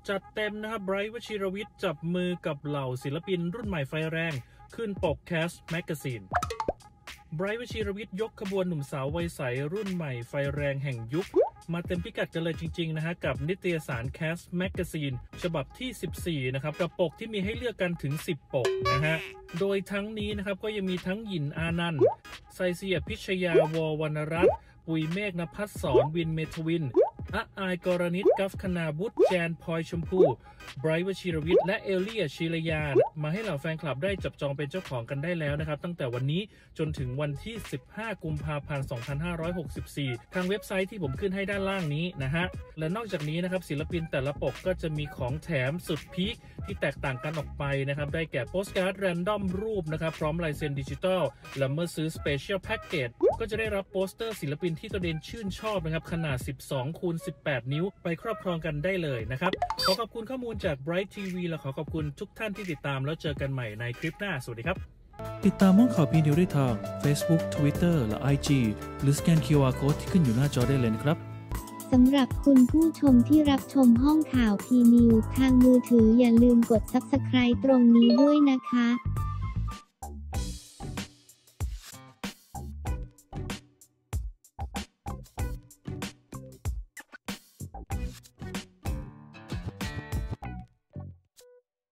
จัดเต็มนะครับไบรท์วชิรวิทย์จับมือกับเหล่าศิลปินรุ่นใหม่ไฟแรงขึ้นปกแคสแมกกาซีนไบรท์วชิรวิทย์ยกขบวนหนุ่มสาววัยใสรุ่นใหม่ไฟแรงแห่งยุคมาเต็มพิกัดกันเลยจริงๆนะฮะกับนิตยสารแคสแมกกาซีนฉบับที่14นะครับกับปกที่มีให้เลือกกันถึง10ปกนะฮะโดยทั้งนี้นะครับก็ยังมีทั้งหยินอานันต์ไซเซียพิชยาววรรณรัตน์ปุยเมฆนภัสสรวินเมทวินอายกรณิตกัฟคณาบุตรแจนพลอยชมพูไบรท์วชิรวิทย์และเอเลียชิรยามาให้เหล่าแฟนคลับได้จับจองเป็นเจ้าของกันได้แล้วนะครับตั้งแต่วันนี้จนถึงวันที่15กุมภาพันธ์2564ทางเว็บไซต์ที่ผมขึ้นให้ด้านล่างนี้นะฮะและนอกจากนี้นะครับศิลปินแต่ละปกก็จะมีของแถมสุดพีคที่แตกต่างกันออกไปนะครับได้แก่โปสการ์ดแรนดอมรูปนะครับพร้อมลายเซ็นดิจิทัลและเมื่อซื้อสเปเชียลแพ็กเกจก็จะได้รับโปสเตอร์ศิลปินที่ตัวเองชื่นชอบนะครับขนาด12x18 นิ้วไปครอบครองกันได้เลยนะครับขอขอบคุณข้อมูลจาก Bright TV และขอขอบคุณทุกท่านที่ติดตามแล้วเจอกันใหม่ในคลิปหน้าสวัสดีครับติดตามห้องข่าวพีนิวได้ทาง Facebook Twitter และ IG หรือสแกน QR Code ที่ขึ้นอยู่หน้าจอได้เลยนะครับสำหรับคุณผู้ชมที่รับชมห้องข่าวพีนิวทางมือถืออย่าลืมกด Subscribe ตรงนี้ด้วยนะคะ